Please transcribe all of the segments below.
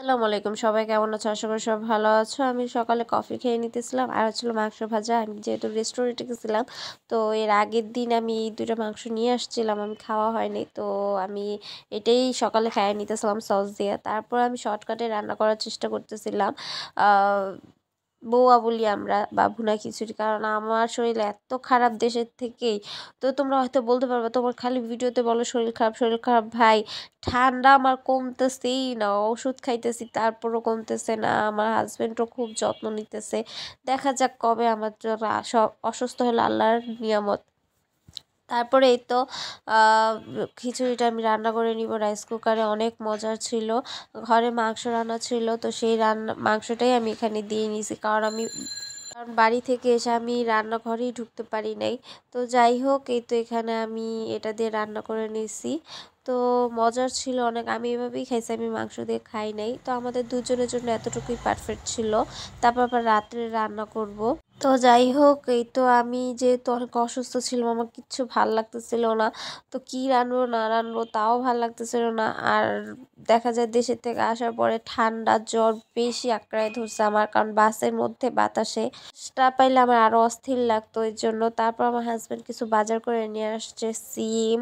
আসসালামু আলাইকুম, সবাই কেমন আছো? আশা করি সব ভালো আছো। আমি সকালে কফি খেয়ে নিতেছিলাম আর হচ্ছিল মাংস ভাজা। আমি যেহেতু রেস্টুরেন্টে গেছিলাম, তো এর আগের দিন আমি এই দুইটা মাংস নিয়ে আসছিলাম, আমি খাওয়া হয়নি। তো আমি এটাই সকালে খাইয়ে নিতেছিলাম সস দিয়ে। তারপর আমি শর্টকাটে রান্না করার চেষ্টা করতেছিলাম। বউয়া বলি আমরা, বা ভুনা খিচুড়ি, কারণ আমার শরীর এত খারাপ দেশের থেকেই। তো তোমরা হয়তো বলতে পারবে তোমার খালি ভিডিওতে বলো শরীর খারাপ শরীর খারাপ। ভাই, ঠান্ডা আমার কমতেছেই না, ওষুধ খাইতেছি তারপরও কমতেছে না। আমার হাজবেন্ডও খুব যত্ন নিতেছে। দেখা যাক কবে আমার জন্য অসুস্থ হলে আল্লাহর নিয়ামত। তারপরে এই তো আহ, খিচুড়িটা আমি রান্না করে নিব রাইস কুকারে, অনেক মজার ছিল। ঘরে মাংস রান্না ছিল, তো সেই মাংসটাই আমি এখানে দিয়ে নিয়েছি, কারণ বাড়ি থেকে এসে আমি রান্নাঘরেই ঢুকতে পারি নাই। তো যাই হোক, এই তো এখানে আমি এটা দিয়ে রান্না করে নিয়েছি। তো মজার ছিল অনেক, আমি এভাবেই খাইছি, আমি মাংস দিয়ে খাই নাই। তো আমাদের দুজনের জন্য এতটুকুই পারফেক্ট ছিল। তারপর আবার রাত্রে রান্না করব। তো যাই হোক, এই তো আমি যেহেতু অনেক অসুস্থ ছিলাম, আমার কিচ্ছু ভাল লাগতেছিল না। তো কি রান্নবো না রান্নবো তাও ভাল লাগতেছিল না। আর দেখা যায় দেশের থেকে আসার পরে ঠান্ডা জ্বর বেশি আঁকড়ায় ধরছে আমার, কারণ বাসের মধ্যে বাতাসে টা পাইলে আমার আরো অস্থির লাগতো। এর জন্য তারপর আমার হাজবেন্ড কিছু বাজার করে নিয়ে আসছে, সিম,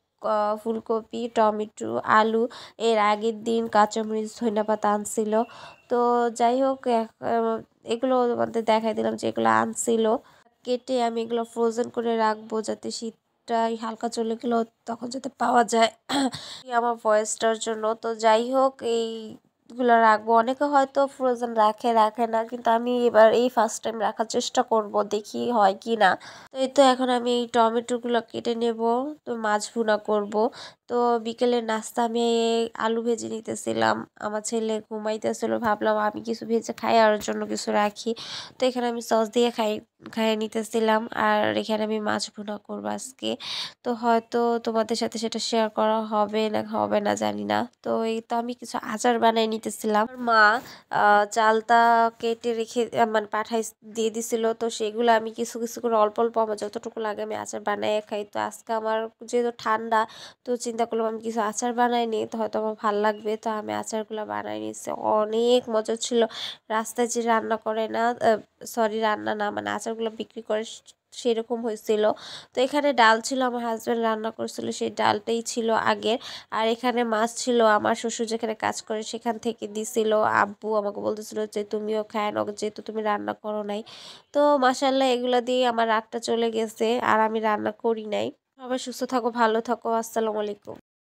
ফুলকপি, টমেটো, আলু। এর আগের দিন কাঁচামরিচ, ধনিয়াপাতা আনছিল। তো যাই হোক, এগুলো তোমাদের দেখাই দিলাম যে এগুলো আনছিল। কেটে আমি এগুলো ফ্রোজেন করে রাখবো, যাতে শীতটাই হালকা চলে গেলেও তখন যাতে পাওয়া যায় আমার ভয়েসটার জন্য। তো যাই হোক, এইগুলো রাখবো। অনেকে হয়তো ফ্রোজেন রাখে রাখে না, কিন্তু আমি এবার এই ফার্স্ট টাইম রাখার চেষ্টা করব, দেখি হয় কি না। তো এই তো এখন আমি এই টমেটোগুলো কেটে নেব। তো মাছ ভুনা করব। তো বিকেলের নাস্তা আমি আলু ভেজে নিতেছিলাম। আমার ছেলে ঘুমাইতেছিল, ভাবলাম আমি কিছু ভেজে খাই আর ওর জন্য কিছু রাখি। তো এখানে আমি সস দিয়ে খাইয়ে নিতেছিলাম, আর এখানে আমি মাছ ভুনা করবো আজকে। তো হয়তো তোমাদের সাথে সেটা শেয়ার করা হবে না হবে না জানি না। তো এই তো আমি কিছু আচার বানাই নিতেছিলাম। আমার মা চালতা কেটে রেখে মানে দিয়ে দিছিল, তো সেগুলো আমি কিছু কিছু করে অল্প অল্প আমার যতটুকু লাগে আমি আচার বানাই খাই। তো আজকে আমার যেহেতু ঠান্ডা, তো চিন্তা করলাম আমি কিছু আচার বানাই নিই, তো হয়তো আমার ভালো লাগবে। তো আমি আচারগুলো বানাই নিয়েছি, অনেক মজা ছিল। রাস্তায় যে রান্না করে না, সরি রান্না না, মানে আচারগুলো বিক্রি করে সেরকম হয়েছিল। তো এখানে ডাল ছিল, আমার হাজব্যান্ড রান্না করছিল, সেই ডালটাই ছিল আগের। আর এখানে মাছ ছিল, আমার শ্বশুর যেখানে কাজ করে সেখান থেকে দিছিল। আব্বু আমাকে বলতেছিল যে তুমিও খায় নাও, যেহেতু তুমি রান্না করো নাই। তো মাসাল্লাহ এগুলো দিয়ে আমার রাতটা চলে গেছে, আর আমি রান্না করি নাই। সবাই সুস্থ থাকো, ভালো থাকো, আসসালামু আলাইকুম।